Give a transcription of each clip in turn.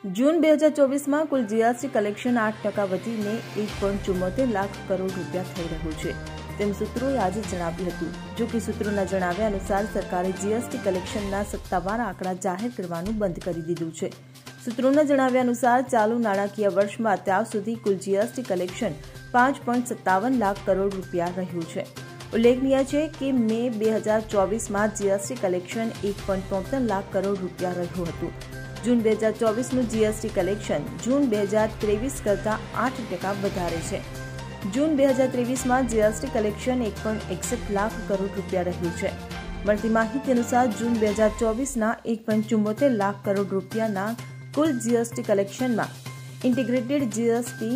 જૂન 2024 માં કુલ GST collection 8% વધીને 1.74 લાખ કરોડ રૂપિયા થઈ રહ્યું છે તેમ સૂત્રોએ આજે જણાવ્યું હતું। જો કે સૂત્રોના જણાવ્યા અનુસાર સરકારે જીએસટી કલેક્શનના સત્તાવાર આંકડા જાહેર કરવાનું બંધ કરી દીધું છે। સૂત્રોના જણાવ્યા અનુસાર ચાલુ નાણાકીય વર્ષમાં અત્યાર સુધી કુલ જીએસટી કલેક્શન 5.57 લાખ કરોડ રૂપિયા રહ્યું છે। ઉલ્લેખનીય છે કે મે 2024 માં જીએસટી કલેક્શન 1.73 લાખ કરોડ રૂપિયા રહ્યું હતું। જૂન 2024નું જીએસટી કલેક્શન જૂન 2023 કરતાં 8% વધારે છે। જૂન 2023માં જીએસટી કલેક્શન 1.61 લાખ કરોડ રૂપિયા રહ્યું છે। મળતી માહિતી અનુસાર જૂન 2024ના 1.74 લાખ કરોડ રૂપિયાના કુલ જીએસટી કલેક્શનમાં ઇન્ટિગ્રેટેડ જીએસટી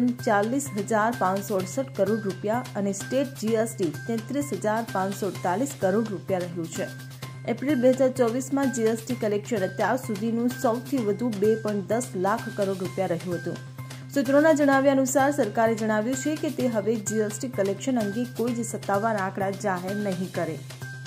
39,568 કરોડ રૂપિયા અને સ્ટેટ જીએસટી 33,548 કરોડ રૂપિયા રહ્યું છે। એપ્રિલ 2024માં જીએસટી કલેક્શન અત્યાર સુધીનું સૌથી વધુ 2.10 લાખ કરોડ રૂપિયા રહ્યું હતું। સૂત્રોના જણાવ્યા અનુસાર સરકારે જણાવ્યું છે કે તે હવે જીએસટી કલેક્શન અંગે કોઈ જ સત્તાવાર આંકડા જાહેર નહીં કરે।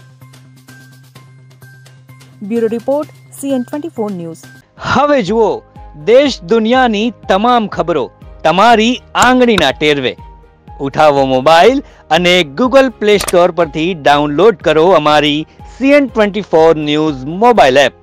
Bureau report CN24 news. હવે જુઓ દેશ દુનિયાની તમામ ખબરો તમારી આંગળીના ટેરવે। ઉઠાવો મોબાઈલ અને ગૂગલ પ્લે સ્ટોર પરથી ડાઉનલોડ કરો અમારી CN24 ન્યૂઝ મોબાઈલ એપ।